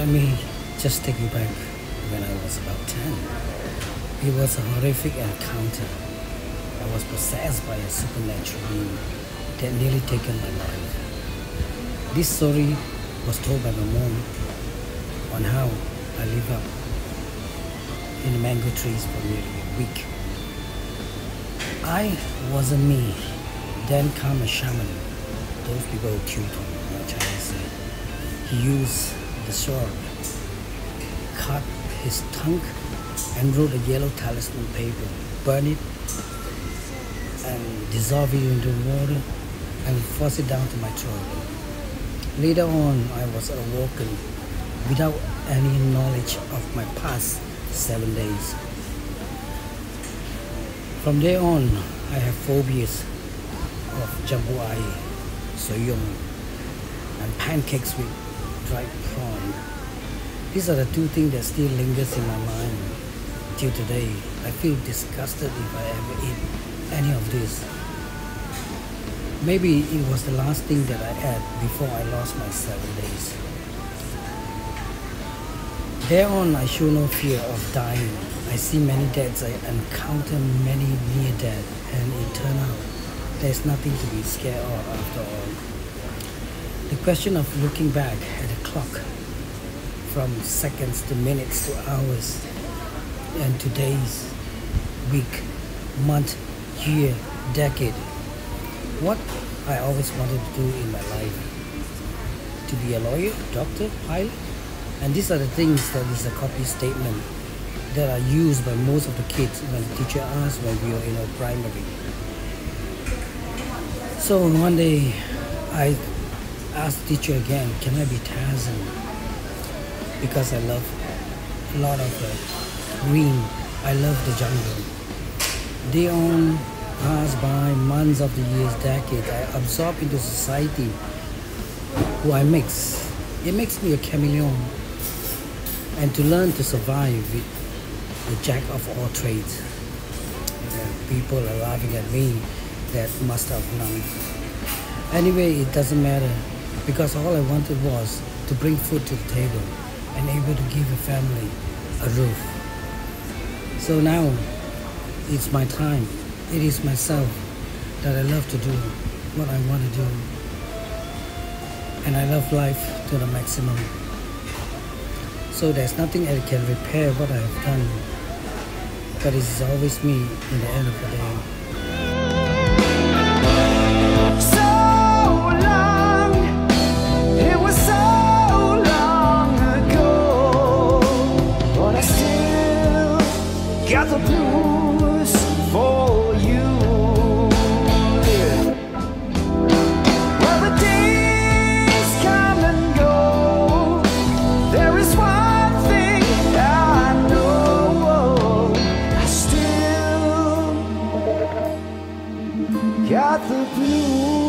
Let me just take you back when I was about 10. It was a horrific encounter. I was possessed by a supernatural being that nearly taken my life. This story was told by my mom on how I lived up in the mango trees for nearly a week. I wasn't me. Then come a shaman. Those people who killed him, what Chinese say. He used the sword, cut his tongue, and wrote a yellow talisman paper, burn it, and dissolve it into water, and force it down to my throat. Later on, I was awoken without any knowledge of my past 7 days. From there on, I have phobias of jambu ayi, soyong, and pancakes with dried prawn. These are the two things that still lingers in my mind till today. I feel disgusted if I ever eat any of this. Maybe it was the last thing that I ate before I lost my 7 days. Thereon, I show no fear of dying. I see many deaths, I encounter many near death, and it turned out there's nothing to be scared of after all. The question of looking back at the clock from seconds to minutes to hours and to days, week, month, year, decade. What I always wanted to do in my life. To be a lawyer, doctor, pilot. And these are the things that is a copy statement that are used by most of the kids when the teacher asks when we were in our primary. So one day I asked the teacher again, can I be Tarzan? Because I love a lot of the green. I love the jungle. Day on passed by, months of the years, decades. I absorb into society who I mix. It makes me a chameleon. And to learn to survive with the jack of all trades. And people are laughing at me that must have none. Anyway, it doesn't matter because all I wanted was to bring food to the table and able to give a family a roof. So now it's my time. It is myself that I love to do what I want to do. And I love life to the maximum. So there's nothing I can repair what I have done. But it's always me in the end of the day. Got the blues for you. Well, the days come and go. There is one thing I know. I still got the blues.